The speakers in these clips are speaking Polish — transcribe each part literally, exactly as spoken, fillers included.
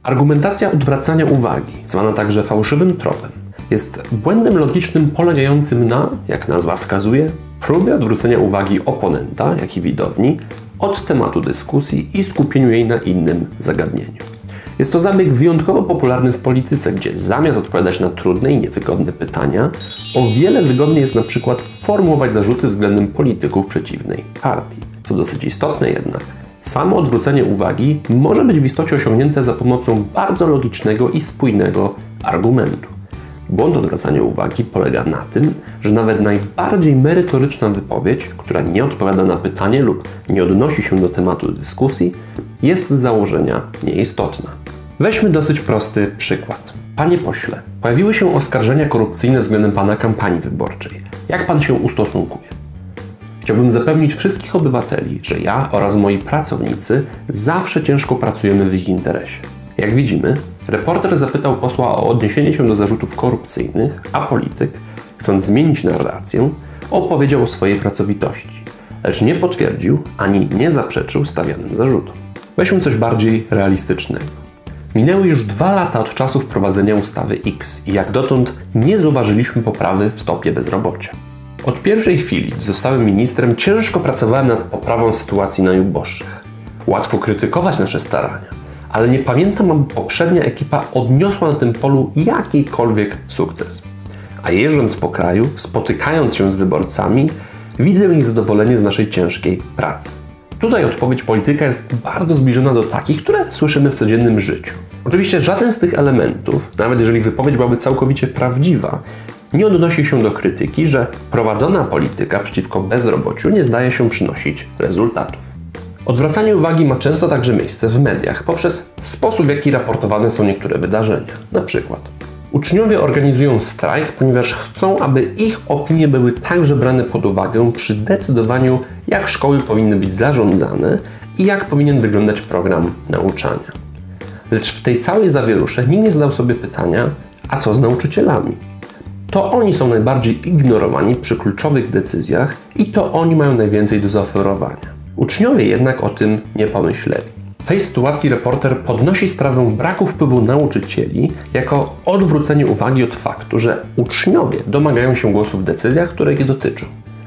Argumentacja odwracania uwagi, zwana także fałszywym tropem, jest błędem logicznym polegającym na, jak nazwa wskazuje, próbie odwrócenia uwagi oponenta, jak i widowni, od tematu dyskusji i skupieniu jej na innym zagadnieniu. Jest to zabieg wyjątkowo popularny w polityce, gdzie zamiast odpowiadać na trudne i niewygodne pytania, o wiele wygodniej jest na przykład formułować zarzuty względem polityków przeciwnej partii. Co dosyć istotne jednak, samo odwrócenie uwagi może być w istocie osiągnięte za pomocą bardzo logicznego i spójnego argumentu. Błąd odwracania uwagi polega na tym, że nawet najbardziej merytoryczna wypowiedź, która nie odpowiada na pytanie lub nie odnosi się do tematu dyskusji, jest z założenia nieistotna. Weźmy dosyć prosty przykład. Panie pośle, pojawiły się oskarżenia korupcyjne względem Pana kampanii wyborczej. Jak Pan się ustosunkuje? Chciałbym zapewnić wszystkich obywateli, że ja oraz moi pracownicy zawsze ciężko pracujemy w ich interesie. Jak widzimy, reporter zapytał posła o odniesienie się do zarzutów korupcyjnych, a polityk, chcąc zmienić narrację, opowiedział o swojej pracowitości, lecz nie potwierdził ani nie zaprzeczył stawianym zarzutom. Weźmy coś bardziej realistycznego. Minęły już dwa lata od czasu wprowadzenia ustawy X i jak dotąd nie zauważyliśmy poprawy w stopie bezrobocia. Od pierwszej chwili, gdy zostałem ministrem, ciężko pracowałem nad poprawą sytuacji najuboższych. Łatwo krytykować nasze starania, ale nie pamiętam, aby poprzednia ekipa odniosła na tym polu jakikolwiek sukces. A jeżdżąc po kraju, spotykając się z wyborcami, widzę ich zadowolenie z naszej ciężkiej pracy. Tutaj odpowiedź polityka jest bardzo zbliżona do takich, które słyszymy w codziennym życiu. Oczywiście żaden z tych elementów, nawet jeżeli wypowiedź byłaby całkowicie prawdziwa, nie odnosi się do krytyki, że prowadzona polityka przeciwko bezrobociu nie zdaje się przynosić rezultatów. Odwracanie uwagi ma często także miejsce w mediach poprzez sposób, w jaki raportowane są niektóre wydarzenia. Na przykład uczniowie organizują strajk, ponieważ chcą, aby ich opinie były także brane pod uwagę przy decydowaniu, jak szkoły powinny być zarządzane i jak powinien wyglądać program nauczania. Lecz w tej całej zawierusze nikt nie zadał sobie pytania, a co z nauczycielami? To oni są najbardziej ignorowani przy kluczowych decyzjach i to oni mają najwięcej do zaoferowania. Uczniowie jednak o tym nie pomyśleli. W tej sytuacji reporter podnosi sprawę braku wpływu nauczycieli jako odwrócenie uwagi od faktu, że uczniowie domagają się głosu w decyzjach, które ich dotyczą.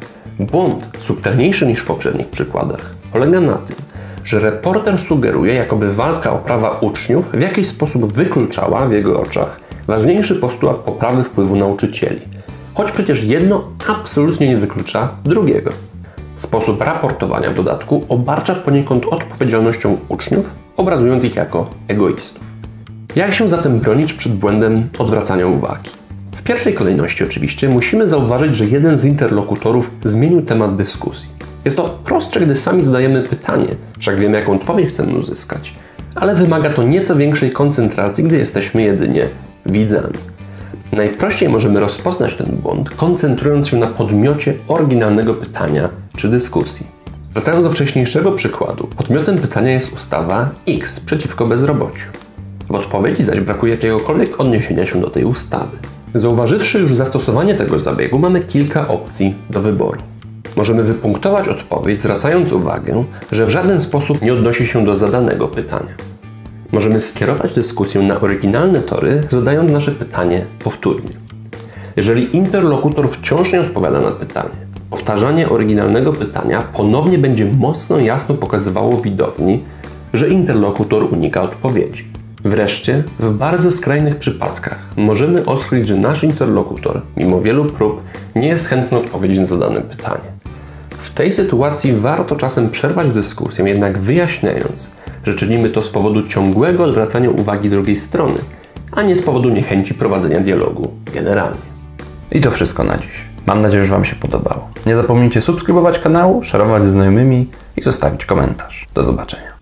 Błąd, subtelniejszy niż w poprzednich przykładach, polega na tym, że reporter sugeruje, jakoby walka o prawa uczniów w jakiś sposób wykluczała w jego oczach ważniejszy postulat poprawy wpływu nauczycieli, choć przecież jedno absolutnie nie wyklucza drugiego. Sposób raportowania w dodatku obarcza poniekąd odpowiedzialnością uczniów, obrazując ich jako egoistów. Jak się zatem bronić przed błędem odwracania uwagi? W pierwszej kolejności oczywiście musimy zauważyć, że jeden z interlokutorów zmienił temat dyskusji. Jest to prostsze, gdy sami zadajemy pytanie, wszak wiemy, jaką odpowiedź chcemy uzyskać, ale wymaga to nieco większej koncentracji, gdy jesteśmy jedynie widzami. Najprościej możemy rozpoznać ten błąd, koncentrując się na podmiocie oryginalnego pytania czy dyskusji. Wracając do wcześniejszego przykładu, podmiotem pytania jest ustawa X przeciwko bezrobociu. W odpowiedzi zaś brakuje jakiegokolwiek odniesienia się do tej ustawy. Zauważywszy już zastosowanie tego zabiegu, mamy kilka opcji do wyboru. Możemy wypunktować odpowiedź, zwracając uwagę, że w żaden sposób nie odnosi się do zadanego pytania. Możemy skierować dyskusję na oryginalne tory, zadając nasze pytanie powtórnie. Jeżeli interlokutor wciąż nie odpowiada na pytanie, powtarzanie oryginalnego pytania ponownie będzie mocno jasno pokazywało widowni, że interlokutor unika odpowiedzi. Wreszcie, w bardzo skrajnych przypadkach możemy odkryć, że nasz interlokutor, mimo wielu prób, nie jest chętny odpowiedzieć na zadane pytanie. W tej sytuacji warto czasem przerwać dyskusję, jednak wyjaśniając, że czynimy to z powodu ciągłego odwracania uwagi drugiej strony, a nie z powodu niechęci prowadzenia dialogu generalnie. I to wszystko na dziś. Mam nadzieję, że Wam się podobało. Nie zapomnijcie subskrybować kanału, szerować ze znajomymi i zostawić komentarz. Do zobaczenia.